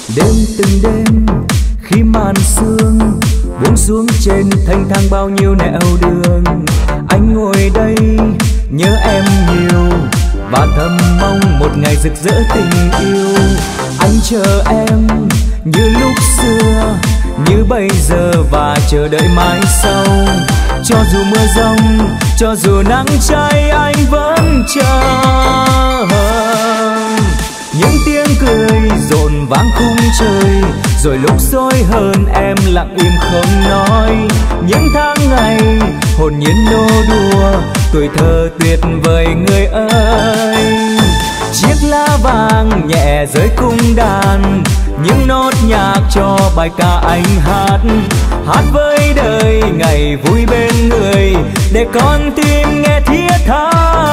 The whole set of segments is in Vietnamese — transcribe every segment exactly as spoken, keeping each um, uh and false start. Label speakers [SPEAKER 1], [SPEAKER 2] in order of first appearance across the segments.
[SPEAKER 1] Đêm từng đêm khi màn sương buông xuống trên thanh thang bao nhiêu nẻo đường, anh ngồi đây nhớ em nhiều và thầm mong một ngày rực rỡ tình yêu. Anh chờ em như lúc xưa, như bây giờ và chờ đợi mãi sau. Cho dù mưa giông, cho dù nắng cháy, anh vẫn chờ. Những tiếng cười rộn vang khung trời, rồi lúc dối hơn em lặng im không nói. Những tháng ngày hồn nhiên nô đùa, tuổi thơ tuyệt vời người ơi. Chiếc lá vàng nhẹ rơi cung đàn, những nốt nhạc cho bài ca anh hát. Hát với đời ngày vui bên người, để con tim nghe thiết tha.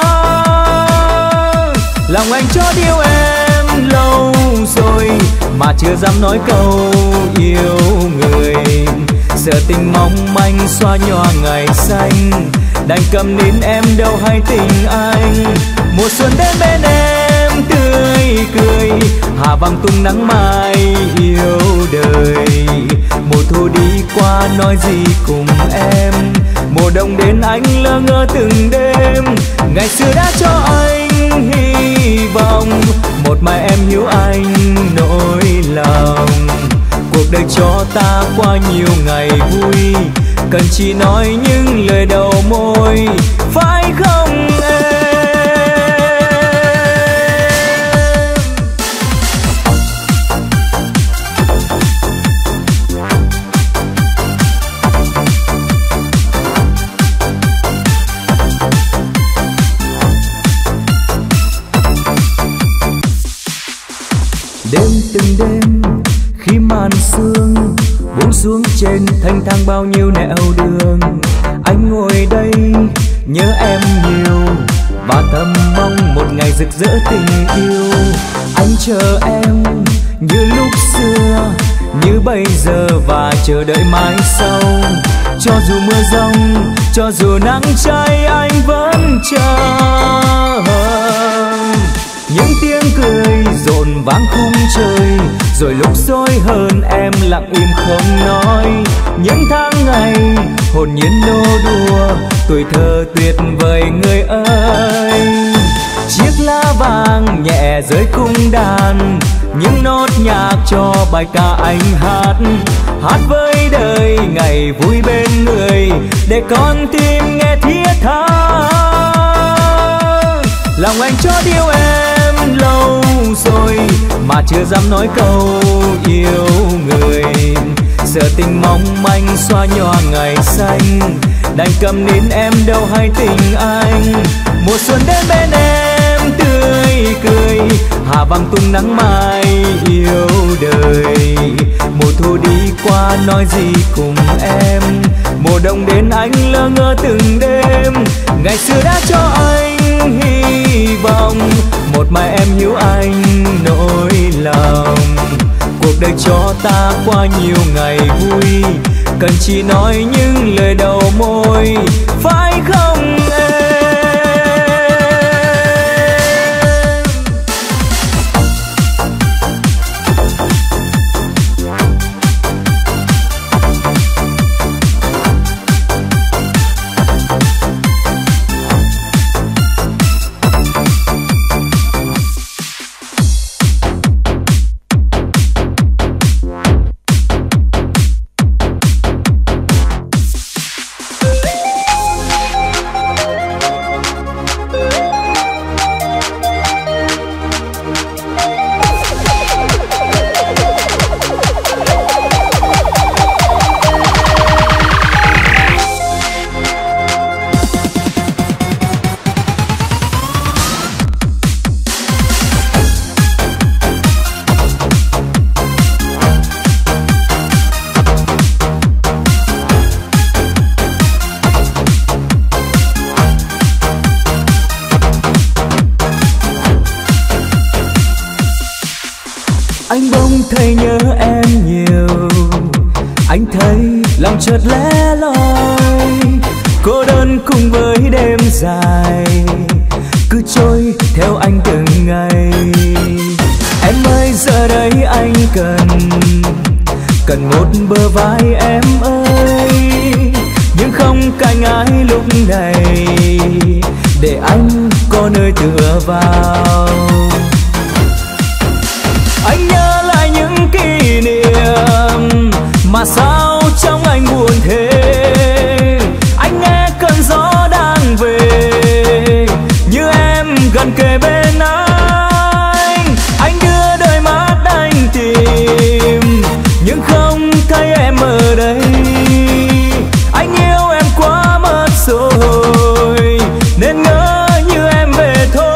[SPEAKER 1] Lòng anh cho yêu em lâu rồi, mà chưa dám nói câu yêu người. Sợ tình mong manh xóa nhòa ngày xanh, đành cầm nín em đâu hay tình anh. Mùa xuân đến bên em tươi cười, hạ vàng tung nắng mai yêu đời. Mùa thu đi qua nói gì cùng em, mùa đông đến anh lơ ngơ từng đêm. Ngày xưa đã cho anh hy vọng, một mai em hiểu anh nỗi lòng. Cuộc đời cho ta qua nhiều ngày vui, cần chỉ nói những lời đầu môi, phải không em? Đêm từng đêm khi màn sương buông xuống trên thanh thang bao nhiêu nẻo đường, anh ngồi đây nhớ em nhiều và thầm mong một ngày rực rỡ tình yêu. Anh chờ em như lúc xưa, như bây giờ và chờ đợi mãi sau. Cho dù mưa giông, cho dù nắng cháy, anh vẫn chờ. Những tiếng cười rộn vang khung trời, rồi lúc dối hơn em lặng im không nói. Những tháng ngày hồn nhiên nô đùa, tuổi thơ tuyệt vời người ơi. Chiếc lá vàng nhẹ rơi cung đàn, những nốt nhạc cho bài ca anh hát. Hát với đời ngày vui bên người, để con tim nghe thiết tha. Lòng anh cho yêu em lâu rồi, mà chưa dám nói câu yêu người. Sợ tình mong manh xóa nhòa ngày xanh, đành cầm nín em đâu hay tình anh. Mùa xuân đến bên em tươi cười, hạ vàng tung nắng mai yêu đời. Mùa thu đi qua nói gì cùng em, mùa đông đến anh lơ ngơ từng đêm. Ngày xưa đã cho anh hy vọng, một mai em hiểu anh nỗi lòng. Cuộc đời cho ta qua nhiều ngày vui, cần chỉ nói những lời đầu môi, phải không em? Anh bỗng thấy nhớ em nhiều, anh thấy lòng chợt lẻ loi. Cô đơn cùng với đêm dài, cứ trôi theo anh từng ngày. Em ơi giờ đây anh cần cần một bờ vai em ơi, nhưng không cạnh ai lúc này để anh có nơi tựa vào. Anh nhớ lại những kỷ niệm mà sao trong anh buồn thế. Anh nghe cơn gió đang về như em gần kề bên anh. Anh đưa đôi mắt anh tìm nhưng không thấy em ở đây. Anh yêu em quá mất rồi nên ngỡ như em về thôi.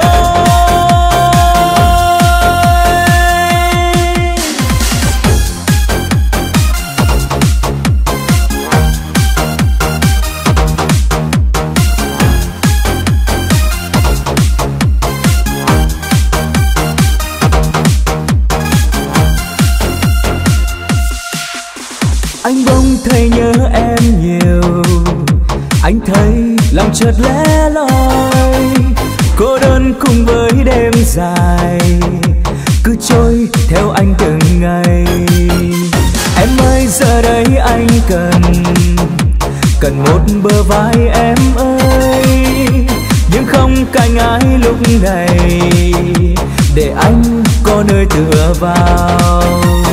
[SPEAKER 1] Anh bỗng thấy nhớ em nhiều, anh thấy lòng chợt lẻ loi, cô đơn cùng với đêm dài cứ trôi theo anh từng ngày. Em ơi giờ đây anh cần cần một bờ vai em ơi, nhưng không cạnh ai lúc này để anh có nơi tựa vào.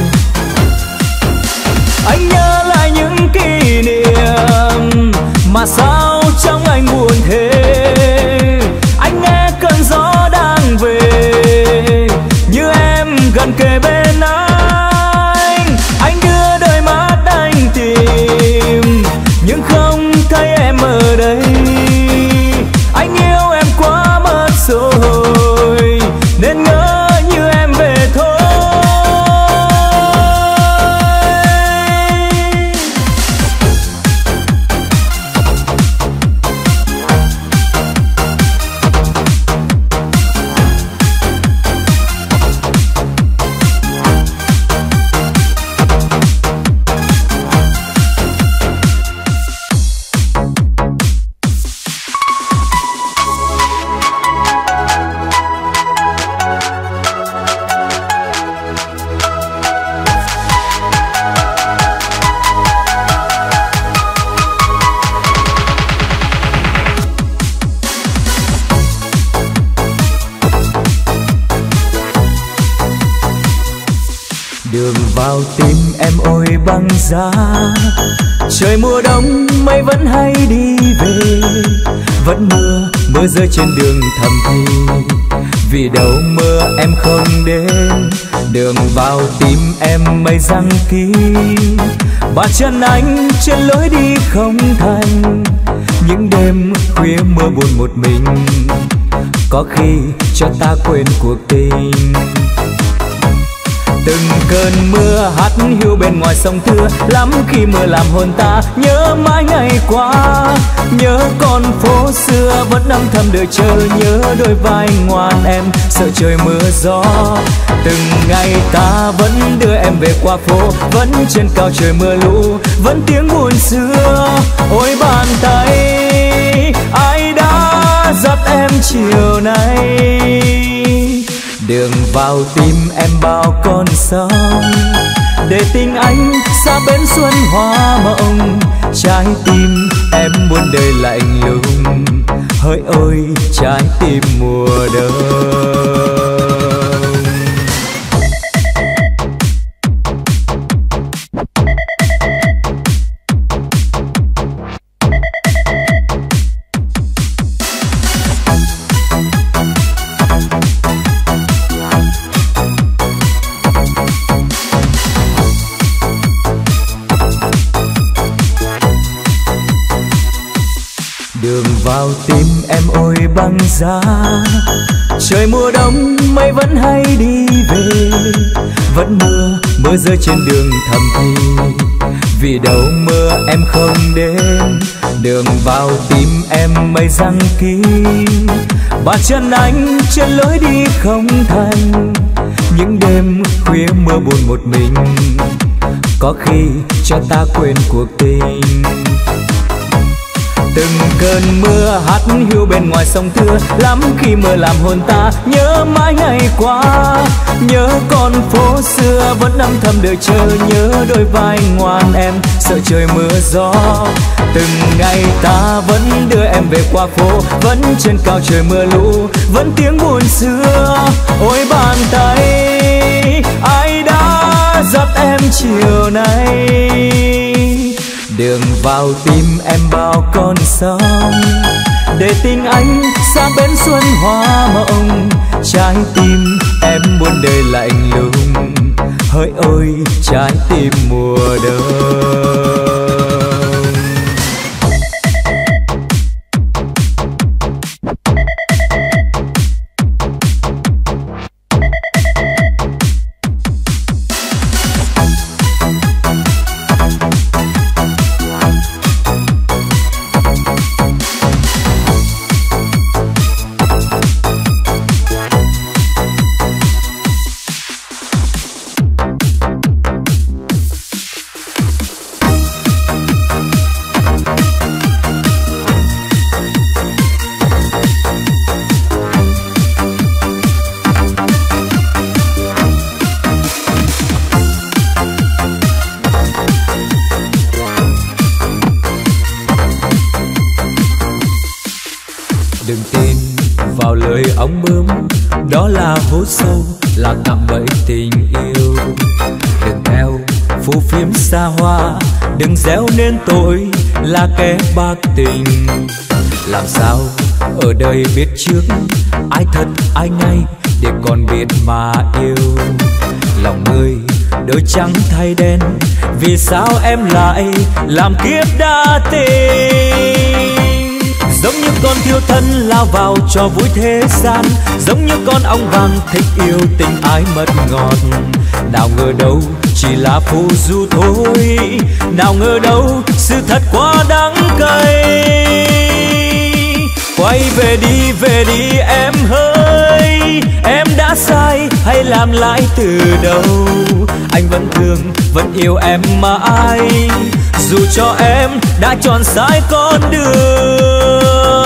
[SPEAKER 1] Anh nhớ lại những kỷ niệm mà sao trong anh buồn thế. Anh nghe cơn gió đang về như em gần kề bên anh. Anh đưa đôi mắt anh tìm nhưng không thấy em ở đây. Anh yêu em quá mất rồi nên ngỡ như em về thôi. Đường vào tim em ôi băng giá, trời mùa đông mây vẫn hay đi về. Vẫn mưa, mưa rơi trên đường thầm thì vì đâu mưa em không đến. Đường vào tim em mây răng kín, bàn chân anh trên lối đi không thành. Những đêm khuya mưa buồn một mình, có khi cho ta quên cuộc tình. Từng cơn mưa hắt hiu bên ngoài sông Thưa, lắm khi mưa làm hồn ta nhớ mãi ngày qua. Nhớ con phố xưa vẫn âm thầm đợi chờ, nhớ đôi vai ngoan em sợ trời mưa gió. Từng ngày ta vẫn đưa em về qua phố, vẫn trên cao trời mưa lũ, vẫn tiếng buồn xưa. Ôi bàn tay ai đã dắt em chiều nay, đường vào tim em bao con sông, để tình anh xa bến xuân hoa mộng. Trái tim em muôn đời lạnh lùng, hỡi ôi trái tim mùa đông. Đường vào tim em ôi băng giá, trời mùa đông mây vẫn hay đi về. Vẫn mưa, mưa rơi trên đường thầm thì vì đâu mưa em không đến. Đường vào tim em mây răng kín, bàn chân anh trên lối đi không thành. Những đêm khuya mưa buồn một mình, có khi cho ta quên cuộc tình. Từng cơn mưa hắt hiu bên ngoài sông thưa, lắm khi mưa làm hồn ta nhớ mãi ngày qua. Nhớ con phố xưa vẫn âm thầm đợi chờ, nhớ đôi vai ngoan em sợ trời mưa gió. Từng ngày ta vẫn đưa em về qua phố, vẫn trên cao trời mưa lũ, vẫn tiếng buồn xưa. Ôi bàn tay ai đã dắt em chiều nay, đường vào tim em bao con sóng, để tình anh xa bến xuân hoa mộng. Trái tim em muôn đời lạnh lùng, hỡi ôi trái tim mùa đông.
[SPEAKER 2] Đừng tin vào lời ong bướm, đó là hố sâu, là cạm bẫy tình yêu. Đừng theo phù phiếm xa hoa, đừng gieo nên tội, là kẻ bạc tình. Làm sao ở đời biết trước ai thật ai ngay, để còn biết mà yêu. Lòng người đôi trắng thay đen, vì sao em lại làm kiếp đa tình. Giống như con thiêu thân lao vào cho vui thế gian, giống như con ong vàng thích yêu tình ái mật ngọt. Nào ngờ đâu chỉ là phù du thôi, nào ngờ đâu sự thật quá đắng cay. Quay về đi, về đi em hỡi, em đã sai hay làm lại từ đầu. Anh vẫn thương, vẫn yêu em mãi, dù cho em đã chọn sai con đường.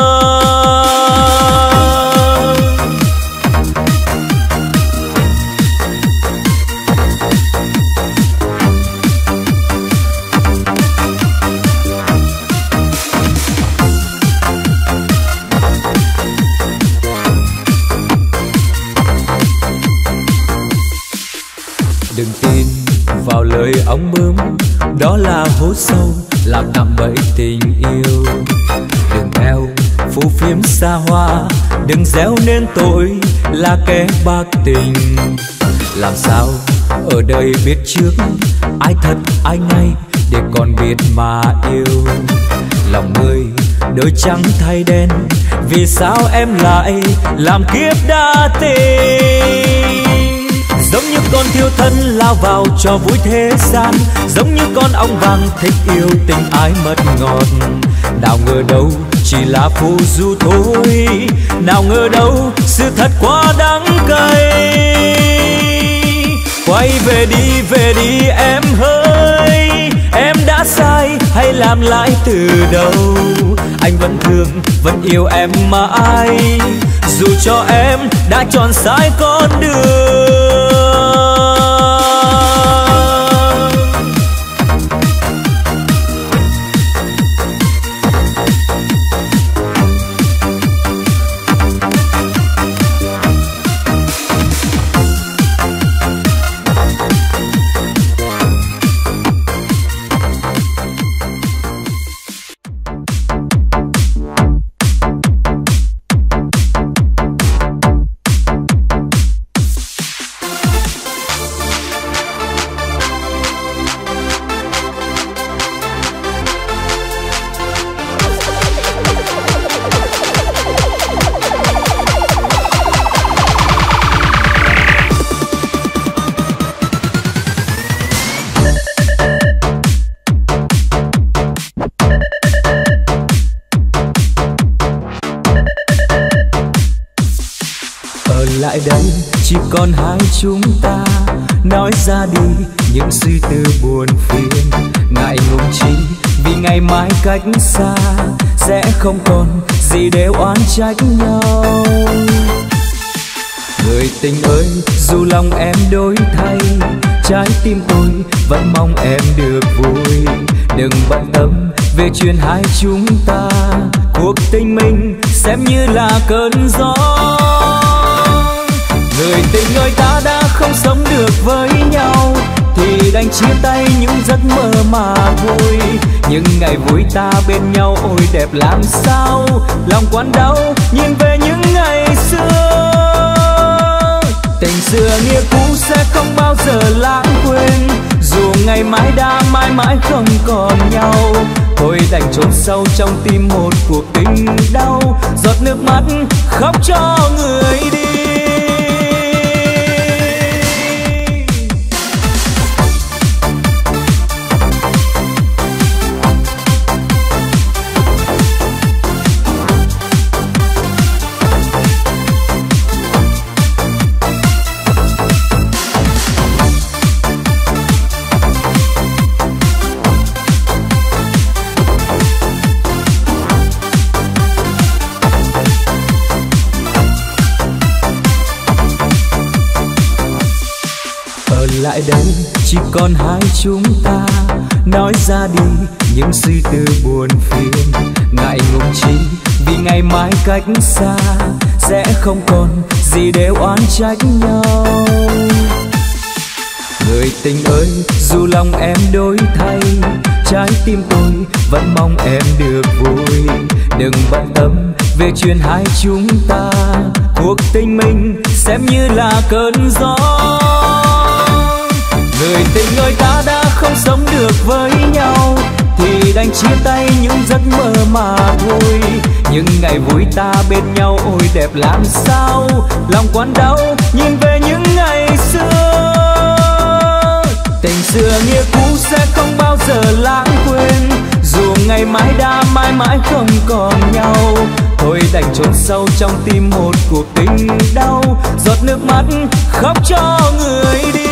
[SPEAKER 2] Đừng tin vào lời ong bướm, đó là hố sâu, là cạm bẫy tình yêu. Đừng theo phù phiếm xa hoa, đừng gieo nên tội, là kẻ bạc tình. Làm sao ở đời biết trước ai thật ai ngay, để còn biết mà yêu. Lòng người đôi trắng thay đen, vì sao em lại làm kiếp đa tình. Giống như con thiêu thân lao vào cho vui thế gian, giống như con ong vàng thích yêu tình ái mật ngọt. Nào ngờ đâu chỉ là phù du thôi, nào ngờ đâu sự thật quá đắng cay. Quay về đi, về đi em hỡi, em đã sai hay làm lại từ đầu. Anh vẫn thương, vẫn yêu em mãi, dù cho em đã chọn sai con đường.
[SPEAKER 1] Lại đây chỉ còn hai chúng ta, nói ra đi những suy tư buồn phiền. Ngại ngùng chi vì ngày mai cách xa sẽ không còn gì để oán trách nhau. Người tình ơi, dù lòng em đổi thay, trái tim tôi vẫn mong em được vui. Đừng bận tâm về chuyện hai chúng ta, cuộc tình mình xem như là cơn gió. Người tình ơi, ta đã không sống được với nhau thì đành chia tay những giấc mơ mà vui. Những ngày vui ta bên nhau ôi đẹp làm sao, lòng quặn đau nhìn về những ngày xưa. Tình xưa nghĩa cũ sẽ không bao giờ lãng quên, dù ngày mai đã mãi mãi không còn nhau. Thôi đành chôn sâu trong tim một cuộc tình đau, giọt nước mắt khóc cho người đi. Lại đây chỉ còn hai chúng ta, nói ra đi những suy tư buồn phiền. Ngại ngùng chi vì ngày mai cách xa sẽ không còn gì để oán trách nhau. Người tình ơi, dù lòng em đổi thay, trái tim tôi vẫn mong em được vui. Đừng bận tâm về chuyện hai chúng ta, cuộc tình mình xem như là cơn gió. Người tình ơi, ta đã không sống được với nhau thì đành chia tay những giấc mơ mà thôi. Những ngày vui ta bên nhau ôi đẹp làm sao, lòng quặn đau nhìn về những ngày xưa. Tình xưa nghĩa cũ sẽ không bao giờ lãng quên, dù ngày mai đã mãi mãi không còn nhau. Thôi đành chôn sâu trong tim một cuộc tình đau, giọt nước mắt khóc cho người đi.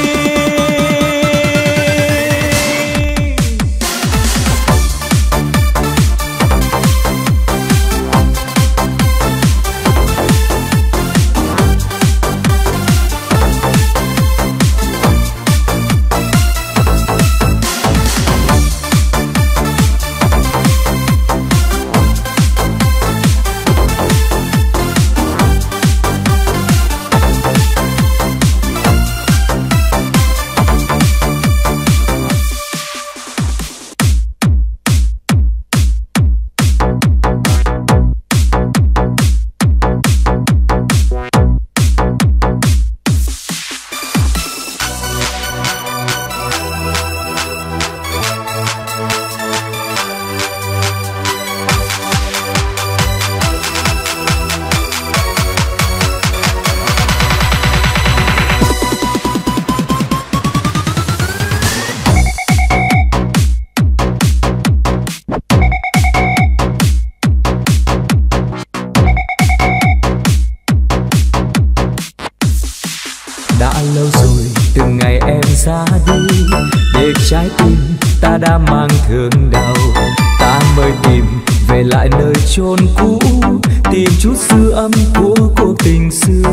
[SPEAKER 1] Trái tim ta đã mang thương đau, ta mới tìm về lại nơi chốn cũ, tìm chút dư âm của cuộc tình xưa.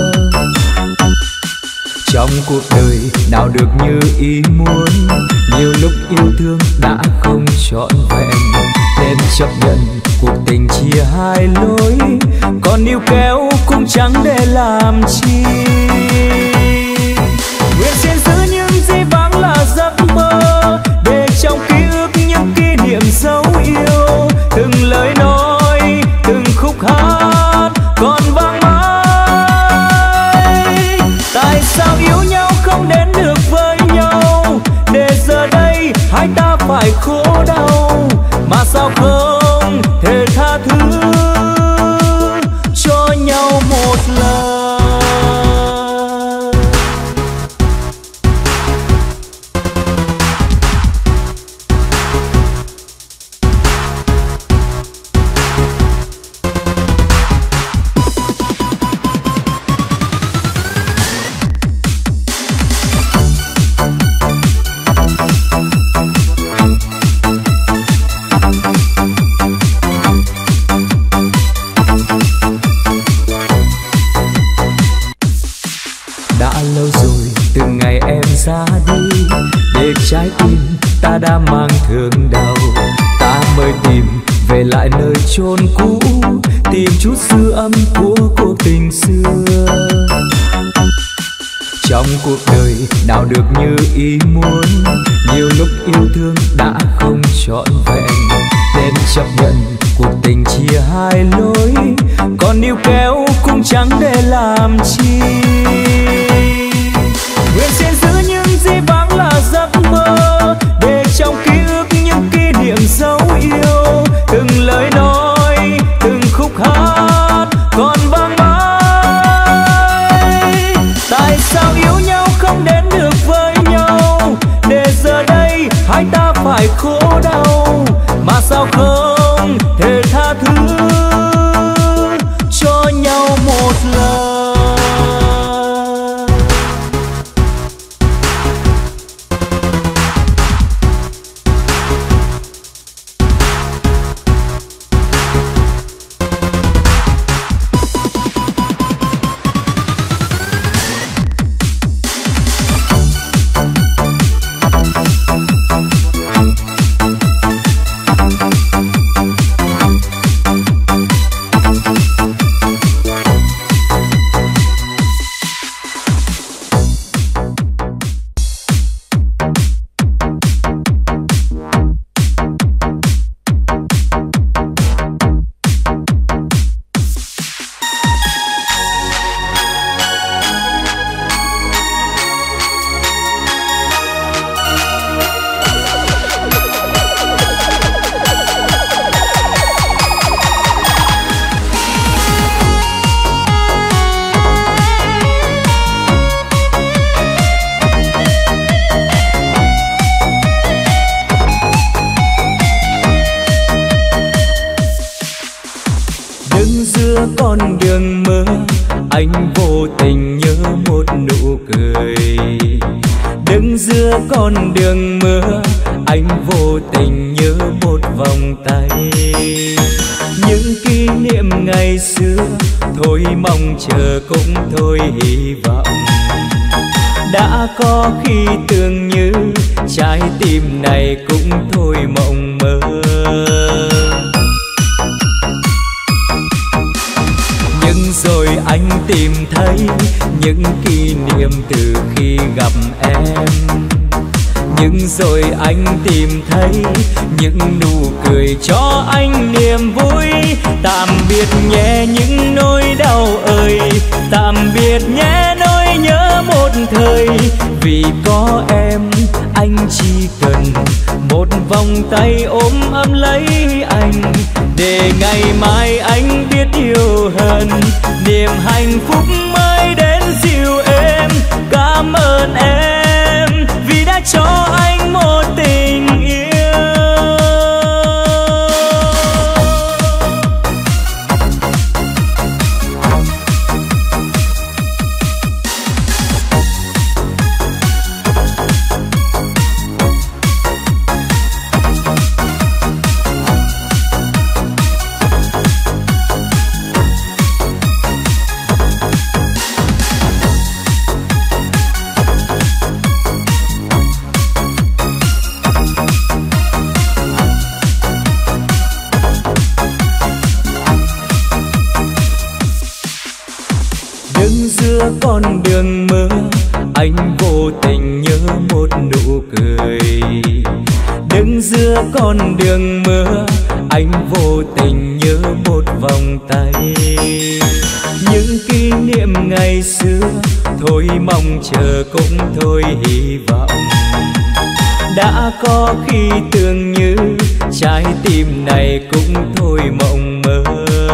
[SPEAKER 1] Trong cuộc đời nào được như ý muốn, nhiều lúc yêu thương đã không trọn vẹn, nên chấp nhận cuộc tình chia hai lối, còn níu kéo cũng chẳng để làm chi. Nguyện xin giữ những gì vắng là giấc mơ, để trong ký ức những kỷ niệm dấu yêu. Từng lời nói, từng khúc hát còn vang mãi. Tại sao yêu nhau không đến được với nhau, để giờ đây hai ta phải khổ đau. Mà sao không thể tha thứ cho nhau một lần.
[SPEAKER 2] ta đã mang thương đau. Ta mới tìm về lại nơi chốn cũ, tìm chút dư âm của cuộc tình xưa. Trong cuộc đời nào được như ý muốn, nhiều lúc yêu thương đã không trọn vẹn, nên chấp nhận cuộc tình chia hai lối, còn níu kéo cũng chẳng để làm chi. Nguyện xin giữ những gì vắng là giấc mơ, để trong ký ức những kỷ niệm dấu yêu, từng lời nói, từng khúc hát còn vang mãi. Tại sao yêu nhau không đến được với nhau, để giờ đây hai ta phải khổ đau, mà sao không thể tha thứ cho nhau một lần. Con đường mơ anh vô tình nhớ một nụ cười, đứng giữa con đường mơ anh vô tình nhớ một vòng tay. Những kỷ niệm ngày xưa thôi mong chờ cũng thôi hy vọng, đã có khi tưởng như trái tim này cũng thôi mộng mơ. Nhưng rồi anh tìm thấy những kỷ niệm từ khi gặp em, nhưng rồi anh tìm thấy những nụ cười cho anh niềm vui. Tạm biệt nhé những nỗi đau ơi, tạm biệt nhé nỗi nhớ một thời, vì có em anh chỉ cần một vòng tay ôm ấm lấy anh, để ngày mai anh biết yêu hơn, niềm hạnh phúc mới đến dịu êm. Cảm ơn em vì đã cho anh một tình yêu. Con đường mơ anh vô tình nhớ một nụ cười, đứng giữa con đường mơ anh vô tình nhớ một vòng tay. Những kỷ niệm ngày xưa thôi mong chờ cũng thôi hy vọng, đã có khi tưởng như trái tim này cũng thôi mộng mơ.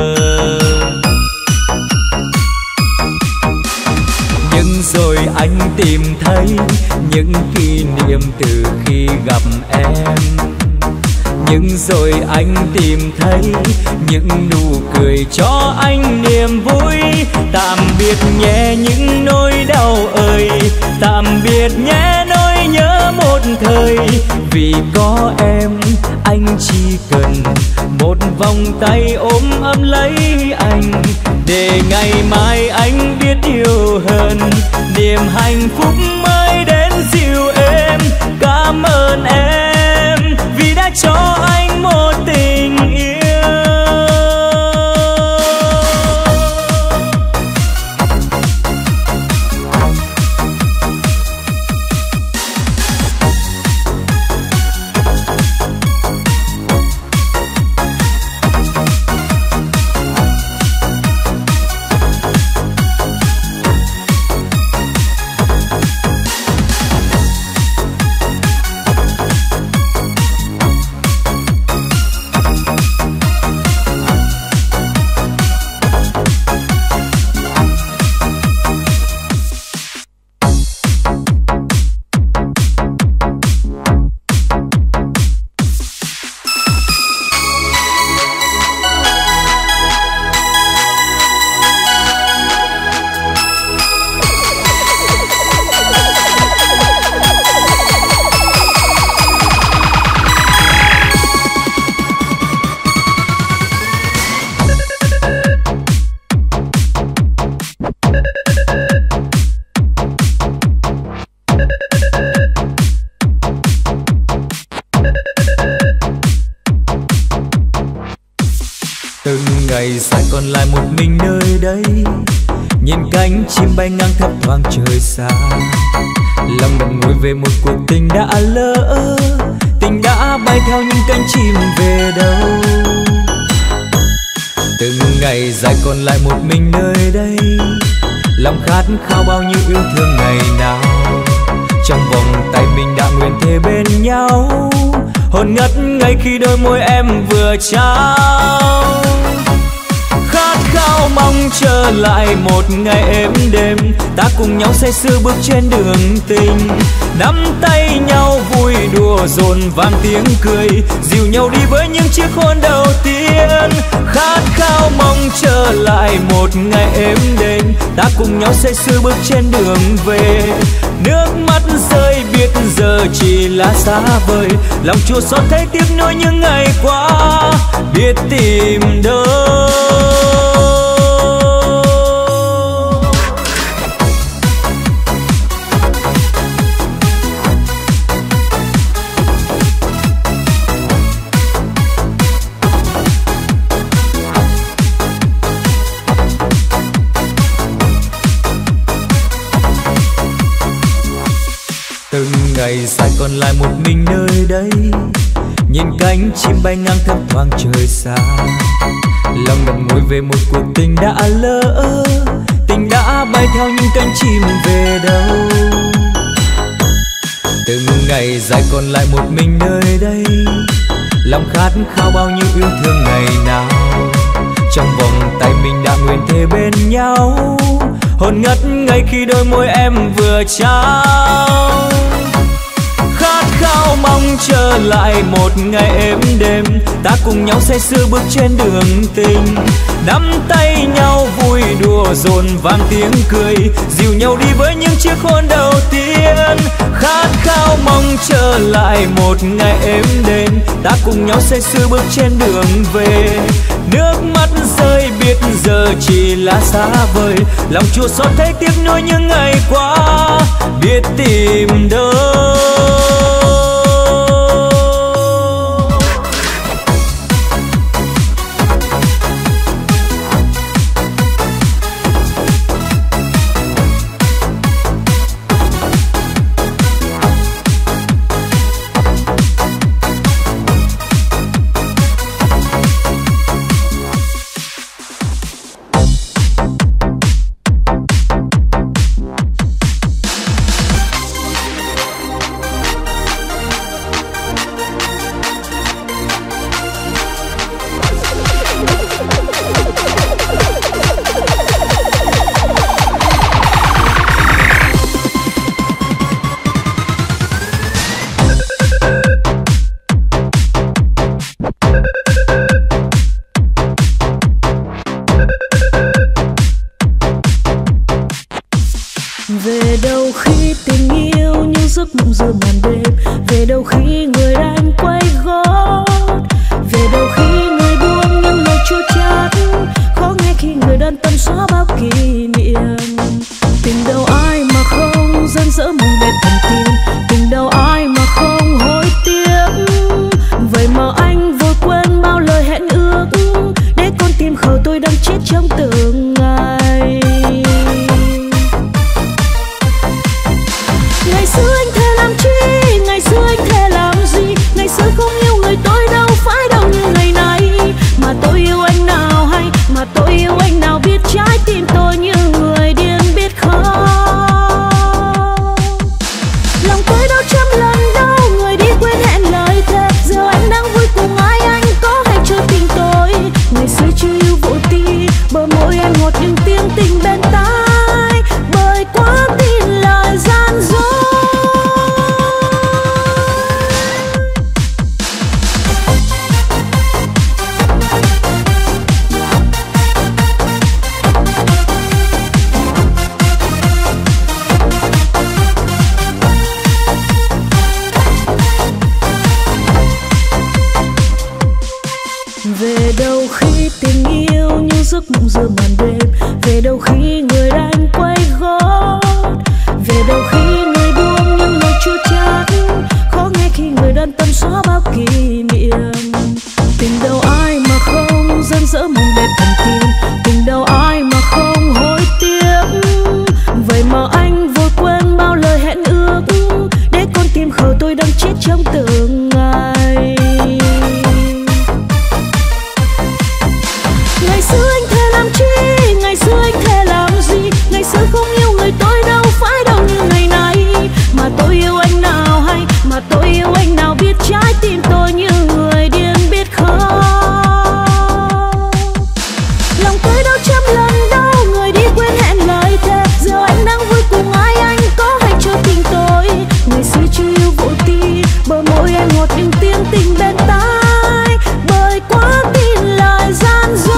[SPEAKER 2] Nhưng rồi anh tìm thấy những kỷ niệm từ khi gặp em, nhưng rồi anh tìm thấy những nụ cười cho anh niềm vui. Tạm biệt nhé những nỗi đau ơi, tạm biệt nhé nỗi nhớ một thời, vì có em anh chỉ cần một vòng tay ôm ấm lấy anh, để ngày mai anh biết yêu hơn, niềm hạnh phúc mới đến dịu êm. Cảm ơn em
[SPEAKER 1] sẽ cho anh một tình yêu.
[SPEAKER 2] Ngày dài còn lại một mình nơi đây, nhìn cánh chim bay ngang thấp thoáng trời xa. Lòng ngậm ngùi về một cuộc tình đã lỡ, tình đã bay theo những cánh chim về đâu. Từng ngày dài còn lại một mình nơi đây, lòng khát khao bao nhiêu yêu thương ngày nào. Trong vòng tay mình đã nguyện thề bên nhau, hồn ngất ngay khi đôi môi em vừa trao. Khát khao mong trở lại một ngày êm đềm, ta cùng nhau say sưa bước trên đường tình, nắm tay nhau vui đùa dồn vang tiếng cười, dìu nhau đi với những chiếc hôn đầu tiên. Khát khao mong trở lại một ngày êm đềm, ta cùng nhau say sưa bước trên đường về. Nước mắt rơi biết giờ chỉ là xa vời, lòng chua xót thấy tiếc nuối những ngày qua, biết tìm đâu. Từng ngày dài còn lại một mình nơi đây, nhìn cánh chim bay ngang thấp thoáng trời xa. Lòng ngậm ngùi về một cuộc tình đã lỡ, tình đã bay theo những cánh chim về đâu. Từng ngày dài còn lại một mình nơi đây, lòng khát khao bao nhiêu yêu thương ngày nào. Trong vòng tay mình đã nguyện thề bên nhau, hồn ngất ngay khi đôi môi em vừa trao. Khát khao mong trở lại một ngày êm đềm, ta cùng nhau say sưa bước trên đường tình, nắm tay nhau vui đùa dồn vang tiếng cười, dìu nhau đi với những chiếc hôn đầu tiên. Khát khao mong trở lại một ngày êm đềm, ta cùng nhau say sưa bước trên đường về. Nước mắt rơi biết giờ chỉ là xa vời, lòng chua xót thấy tiếc nuối những ngày qua, biết tìm đâu.
[SPEAKER 3] Về đâu khi tình yêu như giấc mộng giữa màn đêm, về đâu khi người đang quay gót, về đâu khi người buông những lời chua chát, khó nghe khi người đơn tâm xóa bao kỷ niệm. Tình đâu ai mà không dâng dỡ mong đẹp thần tiên, tình đâu ai mà không hối tiếc. Vậy khi người đang quay gót, về đâu khi người buông những lời chua chát, khó nghe khi người đơn tâm xóa bao kỷ niệm. Tình đâu ai mà không dâng dỡ mong đẹp thần tiên, tình đâu ai mà không hối tiếc. Vậy mà anh vội quên bao lời hẹn ước, để con tim khờ tôi đang chết trong từng ngày. Ngày xưa anh thề làm chi, ngày xưa anh thề làm gì, ngày xưa không yêu người tôi đâu phải đâu như ngày nay. Mà tôi yêu anh nào hay, mà tôi yêu anh nào biết trái tim tôi như người điên biết khóc. Lòng tôi đau trăm lần đau, người đi quên hẹn lời thề. Giờ anh đang vui cùng ai, anh có hay cho tình tôi. Ngày xưa chưa yêu vội tin, bờ môi em ngọt những tiếng tình bên tai, bởi quá tin lời gian dối.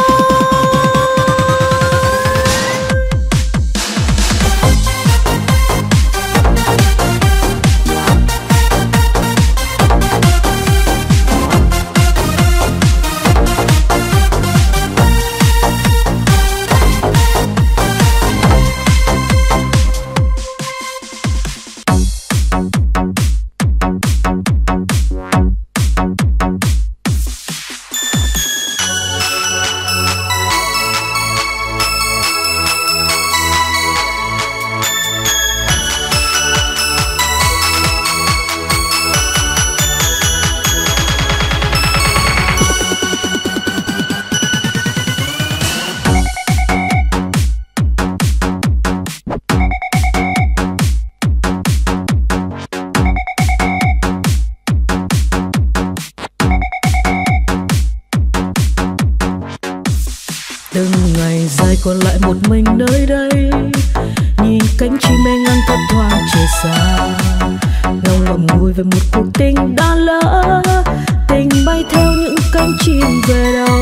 [SPEAKER 3] Từng ngày dài còn lại một mình nơi đây, nhìn cánh chim bay ngang thấp thoáng trời xa, lòng ngậm ngùi về một cuộc tình đã lỡ. Tình bay theo những cánh chim về đâu.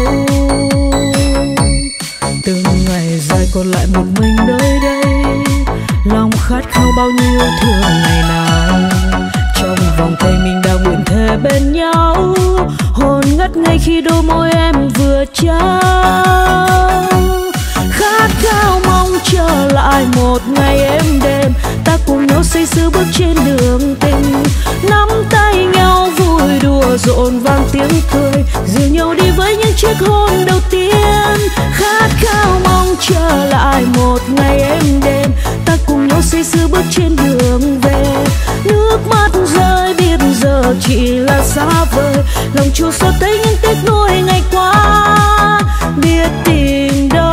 [SPEAKER 3] Từng ngày dài còn lại một mình nơi đây, lòng khát khao bao nhiêu thương ngày nào. Trong vòng tay mình đang nguyện thề bên nhau, hồn ngất ngây khi đôi môi em vừa trao. Khát khao mong trở lại một ngày êm đềm, ta cùng nhau say sưa bước trên đường tình, nắm tay nhau vui đùa rộn vang tiếng cười, dìu nhau đi với những chiếc hôn đầu tiên. Khát khao mong trở lại một ngày êm đềm, ta cùng nhau say sưa bước trên đường về. Nước mắt rơi biết giờ chỉ là xa vời, lòng chua xót thấy những tiếc nuối ngày qua biết tìm đâu.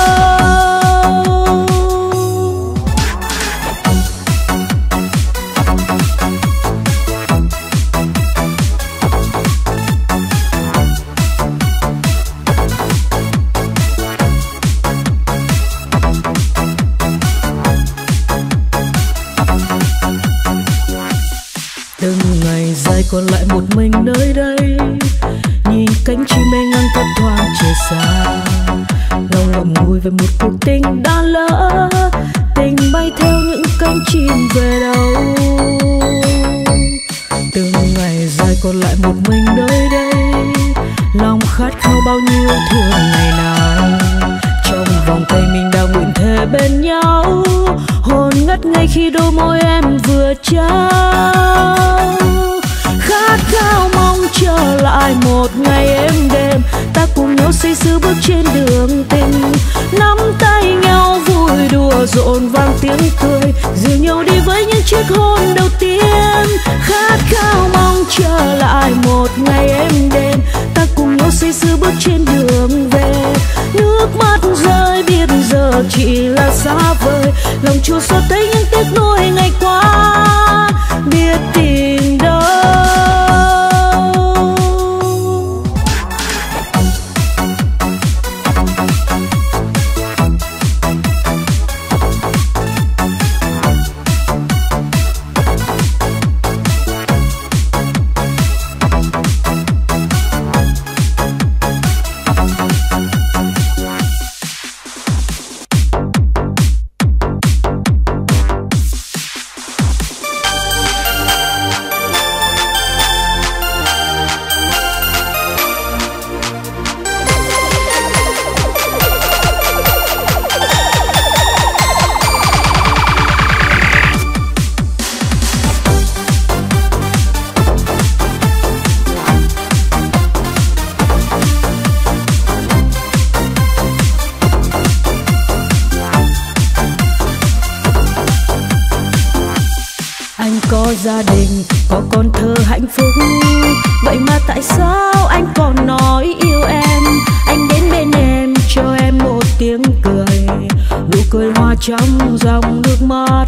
[SPEAKER 3] Từng ngày dài còn lại một mình nơi đây, nhìn cánh chim bay ngang thấp thoáng trời xa, lòng ngậm ngùi về một cuộc tình đã lỡ. Tình bay theo những cánh chim về đâu. Từng ngày dài còn lại một mình nơi đây, lòng khát khao bao nhiêu thương ngày nào. Trong vòng tay mình đang nguyện thề bên nhau, hồn ngất ngây khi đôi môi em vừa trao. Khát khao mong trở lại một ngày êm đềm, ta cùng nhau say sưa bước trên đường tình, nắm tay nhau vui đùa rộn vang tiếng cười, dìu nhau đi với những chiếc hôn đầu tiên. Khát khao mong trở lại một ngày êm đềm, ta cùng nhau say sưa bước trên đường về. Nước mắt rơi biết giờ chỉ là xa vời, lòng chua xót thấy những tiếc nuối ngày qua biết tìm đâu. có gia đình, có con thơ hạnh phúc, vậy mà tại sao anh còn nói yêu em? Anh đến bên em cho em một tiếng cười, nụ cười hoa trong dòng nước mắt.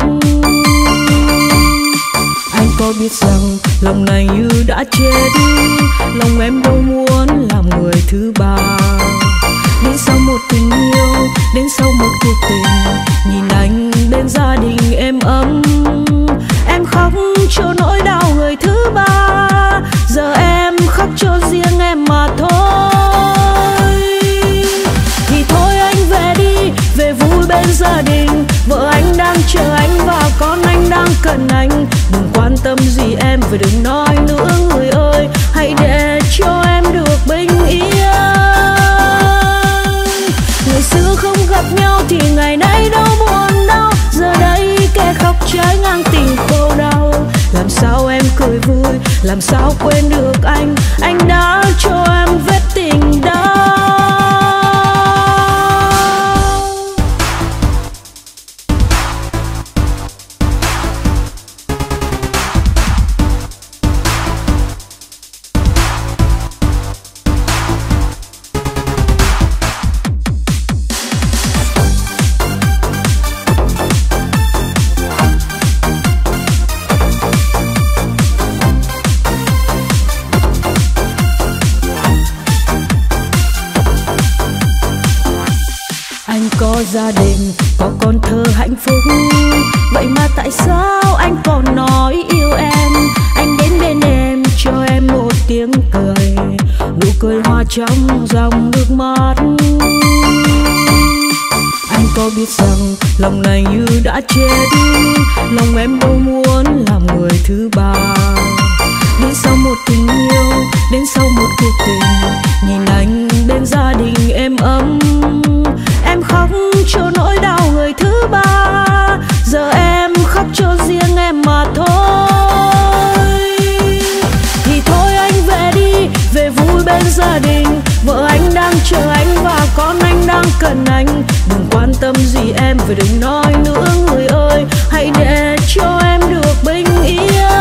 [SPEAKER 3] Anh có biết rằng lòng này như đã chết, lòng em đâu muốn làm người thứ ba. Đến sau một tình yêu, đến sau một cuộc tình, nhìn anh bên gia đình êm ấm, em khóc cho nỗi đau người thứ ba. Giờ em khóc cho riêng em mà thôi. Thì thôi anh về đi, về vui bên gia đình. Vợ anh đang chờ anh và con anh đang cần anh. Đừng quan tâm gì em và đừng nói nữa người ơi, hãy để cho em được bình yên. Ngày xưa không gặp nhau thì ngày nay đâu buồn đâu, giờ đây kẻ khóc trái ngang tình khổ đau. Làm sao em cười vui, làm sao quên được anh, anh đã cho em vết tình đau. Có gia đình, có con thơ hạnh phúc, vậy mà tại sao anh còn nói yêu em? Anh đến bên em cho em một tiếng cười, nụ cười hoa trong dòng nước mắt. Anh có biết rằng lòng này như đã chết, lòng em đâu muốn làm người thứ ba. Đến sau một tình yêu, đến sau một cuộc tình, nhìn anh bên gia đình êm ấm, em khóc cho nỗi đau người thứ ba. Giờ em khóc cho riêng em mà thôi. Thì thôi anh về đi, về vui bên gia đình. Vợ anh đang chờ anh và con anh đang cần anh. Đừng quan tâm gì em và đừng nói nữa người ơi, hãy để cho em được bình yên.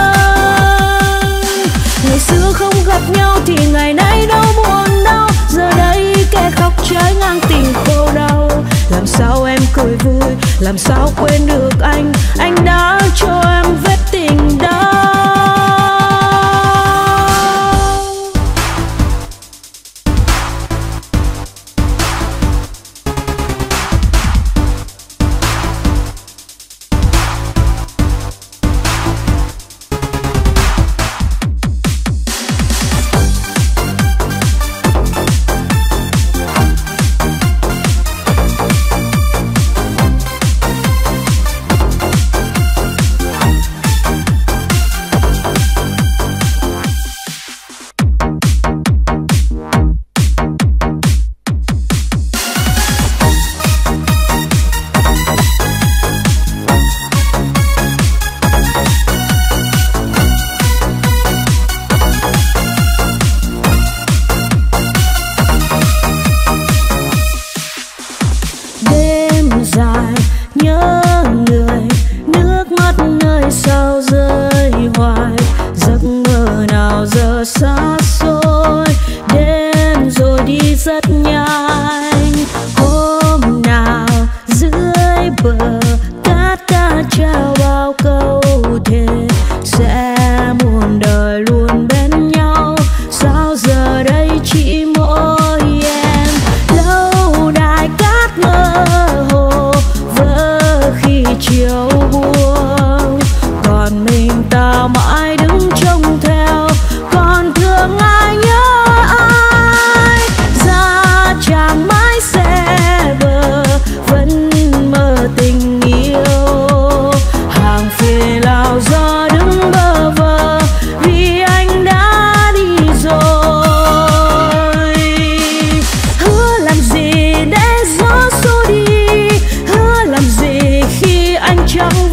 [SPEAKER 3] Ngày xưa không gặp nhau thì ngày nay đâu buồn đâu, giờ đây kẻ khóc trái ngang tình khổ đau. Làm sao em cười vui, làm sao quên được anh, anh đã cho em vết tình đau. Chẳng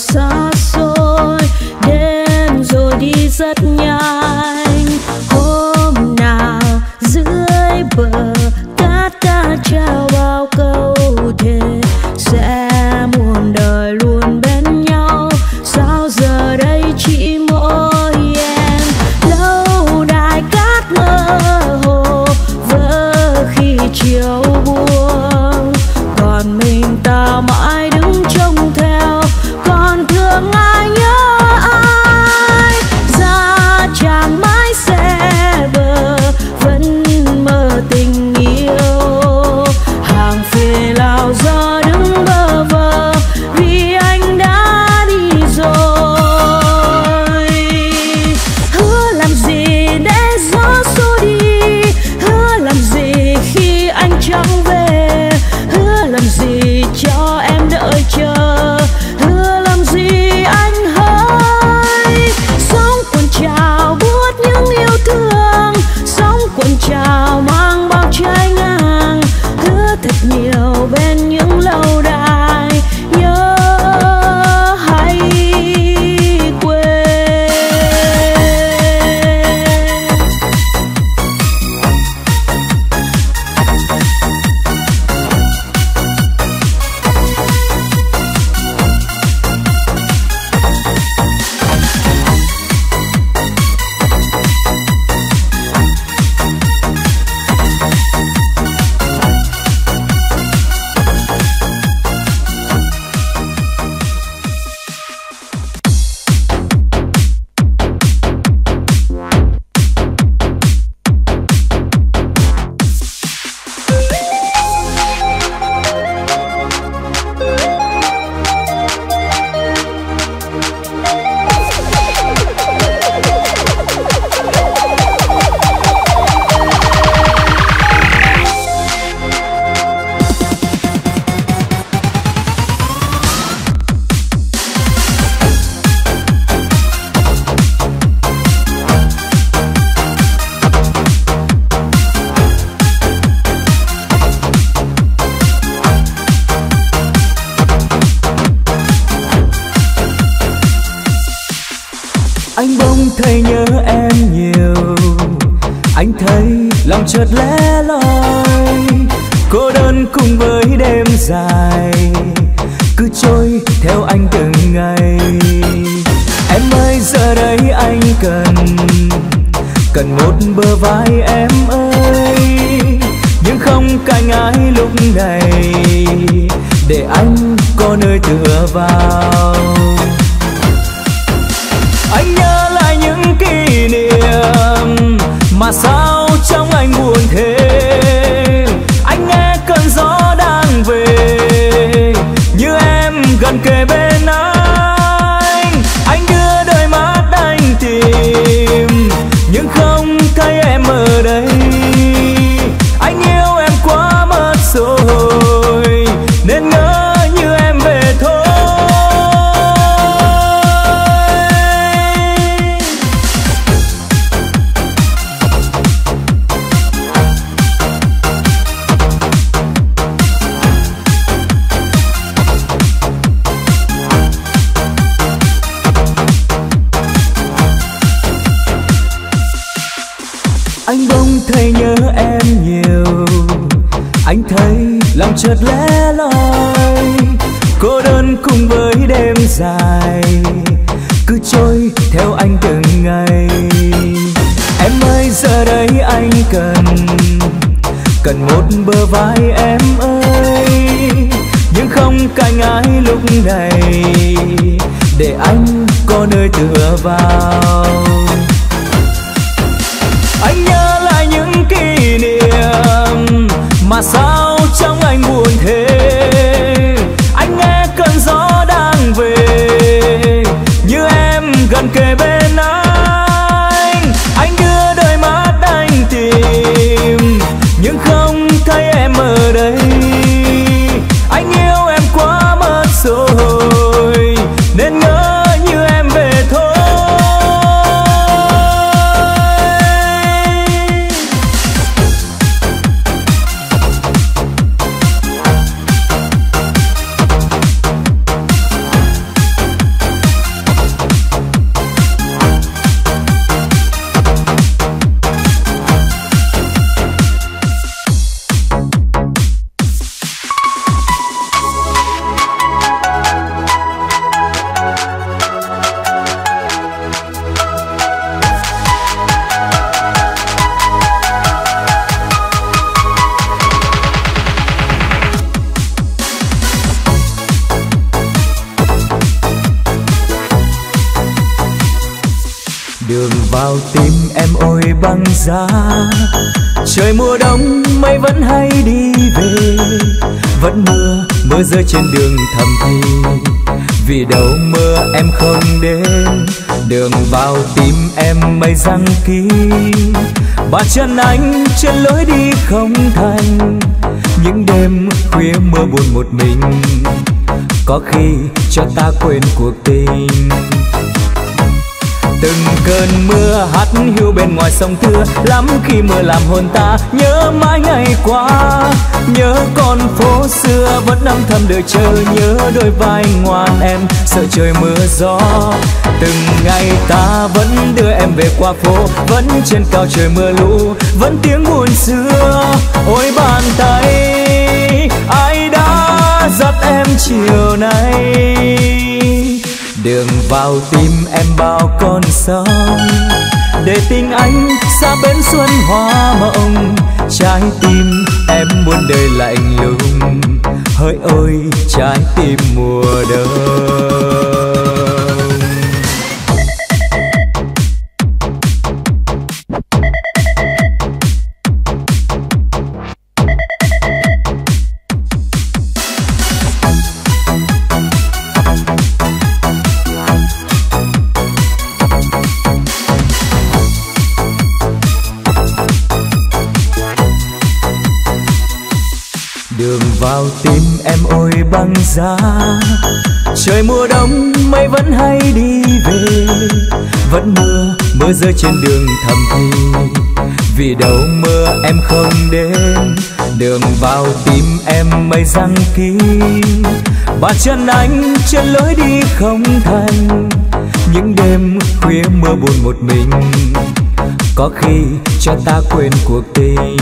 [SPEAKER 3] xa xôi, đêm rồi đi rất nhanh. Hôm nào dưới bờ cát ta trao bao câu thề sẽ muôn đời luôn bên nhau. Sao giờ đây chỉ mỗi em, lâu đài cát mơ hồ vỡ khi chiều buông, còn mình ta mãi đứng trông theo, còn thương ai nhớ ai. Ra chàng mãi xe bờ vẫn mơ tình yêu, hàng phê lao gió đứng bơ vơ vì anh đã đi rồi. Hứa làm gì để gió xua đi, hứa làm gì khi anh chẳng về, hứa làm gì cho em đợi chờ, hứa làm gì anh hỡi. Sống cuộn trào buốt những yêu thương, sống cuộn trào mang bao trái ngang, hứa thật nhiều bên những lâu đài nhớ hay quên.
[SPEAKER 1] Anh bỗng thấy nhớ em nhiều, anh thấy lòng chợt lẻ loi, cô đơn cùng với đêm dài cứ trôi theo anh từng ngày. Em ơi giờ đây anh cần cần một bờ vai em ơi, nhưng không cạnh ai lúc này để anh có nơi tựa vào. Anh nhớ lại những kỷ niệm mà sao trong anh buồn thế. Anh nghe cơn gió đang về, như em gần kề bên anh. Anh đưa đôi mắt anh tìm, nhưng không thấy em ở đây. Anh yêu em quá mất rồi, nên ngỡ như em về thôi. Anh bỗng thấy nhớ em nhiều, anh thấy lòng chợt lẻ loi, cô đơn cùng với đêm dài cứ trôi theo anh từng ngày. Em ơi giờ đây anh cần cần một bờ vai em ơi, nhưng không cạnh ai lúc này để anh có nơi tựa vào. Anh nhớ lại những kỷ niệm mà sao trong anh buồn thế. Anh nghe cơn gió đang về, như em gần kề bên anh. Anh đưa đôi mắt anh tìm, nhưng không thấy em ở đây. Anh yêu em quá mất rồi, nên ngỡ như em về thôi. Đường vào tim em ôi băng giá, trời mùa đông mây vẫn hay đi về, vẫn mưa mưa rơi trên đường thầm thì, vì đâu mưa em không đến. Đường vào tim em mây răng kín, bàn chân anh trên lối đi không thành. Những đêm khuya mưa buồn một mình, có khi cho ta quên cuộc tình. Từng cơn mưa hắt hiu bên ngoài sông Thưa, lắm khi mưa làm hồn ta nhớ mãi ngày qua. Nhớ con phố xưa vẫn âm thầm đợi chờ, nhớ đôi vai ngoan em sợ trời mưa gió. Từng ngày ta vẫn đưa em về qua phố, vẫn trên cao trời mưa lũ, vẫn tiếng buồn xưa. Ôi bàn tay ai đã dắt em chiều nay, đường vào tim em bao con sông, để tình anh xa bến xuân hoa mộng. Trái tim em muôn đời lạnh lùng, hỡi ôi trái tim mùa đông. Đường vào tim em ôi băng giá, trời mùa đông mây vẫn hay đi về, vẫn mưa mưa rơi trên đường thầm thì, vì đâu mưa em không đến. Đường vào tim em mây răng kín, bàn chân anh trên lối đi không thành. Những đêm khuya mưa buồn một mình, có khi cho ta quên cuộc tình.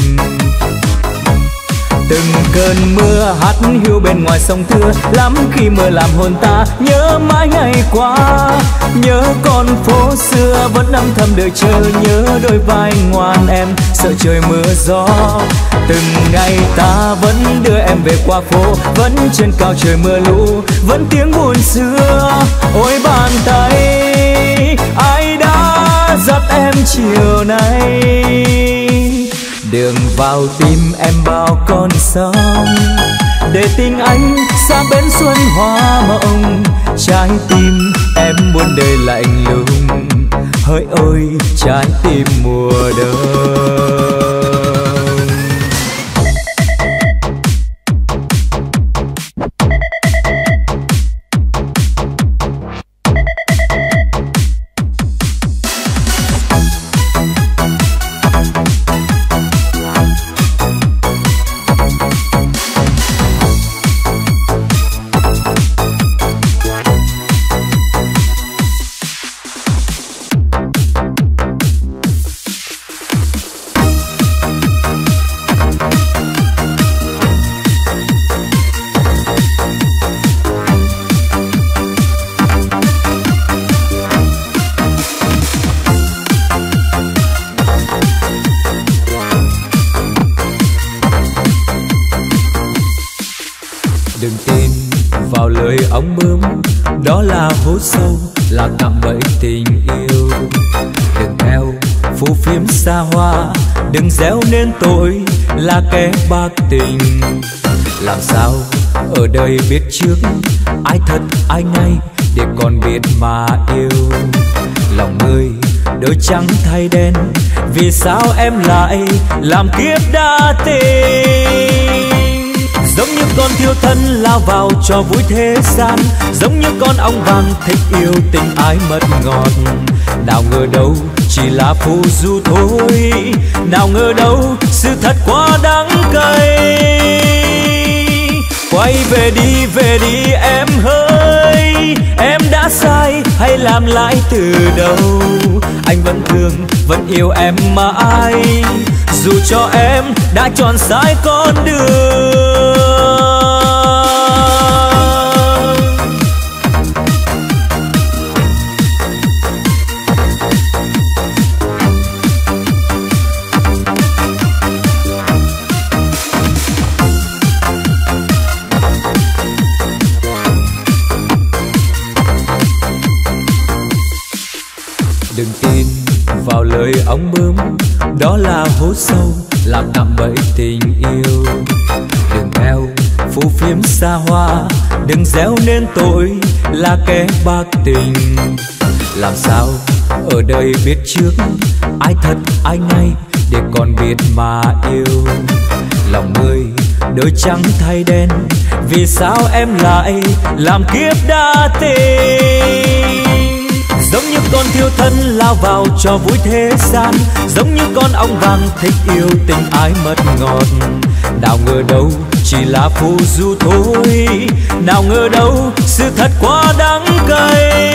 [SPEAKER 1] Từng cơn mưa hắt hiu bên ngoài sông Thưa, lắm khi mưa làm hồn ta nhớ mãi ngày qua. Nhớ con phố xưa vẫn âm thầm đợi chờ, nhớ đôi vai ngoan em sợ trời mưa gió. Từng ngày ta vẫn đưa em về qua phố, vẫn trên cao trời mưa lũ, vẫn tiếng buồn xưa. Ôi bàn tay ai đã dắt em chiều nay, đường vào tim em bao con sông, để tình anh xa bến xuân hoa mộng. Trái tim em muôn đời lạnh lùng, hỡi ôi trái tim mùa đông.
[SPEAKER 2] Đừng tin vào lời ong bướm, đó là hố sâu, là cạm bẫy tình yêu. Đừng theo phù phiếm xa hoa, đừng gieo nên tội là kẻ bạc tình. Làm sao ở đây biết trước ai thật ai ngay, để còn biết mà yêu. Lòng người đôi trắng thay đen, vì sao em lại làm kiếp đa tình. Giống như con thiêu thân lao vào cho vui thế gian, giống như con ong vàng thích yêu tình ái mật ngọt. Nào ngờ đâu chỉ là phù du thôi, nào ngờ đâu sự thật quá đắng cay. Quay về đi, về đi em hỡi, em đã sai hay làm lại từ đầu. Anh vẫn thương, vẫn yêu em mãi, dù cho em đã chọn sai con đường. Đừng tin lời ông bướm, đó là hố sâu làm cạm bẫy tình yêu. Đừng theo phù phiếm xa hoa, đừng gieo nên tội là kẻ bạc tình. Làm sao ở đời biết trước ai thật ai ngay, để còn biết mà yêu. Lòng người đôi trắng thay đen, vì sao em lại làm kiếp đa tình. Giống như con thiêu thân lao vào cho vui thế gian, giống như con ong vàng thích yêu tình ái mật ngọt. Nào ngờ đâu chỉ là phù du thôi, nào ngờ đâu sự thật quá đắng cay.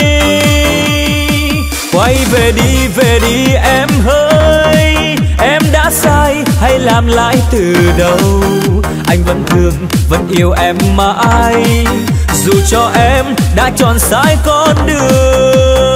[SPEAKER 2] Quay về đi, về đi em hỡi, em đã sai hay làm lại từ đầu. Anh vẫn thương, vẫn yêu em mãi, dù cho em đã chọn sai con đường.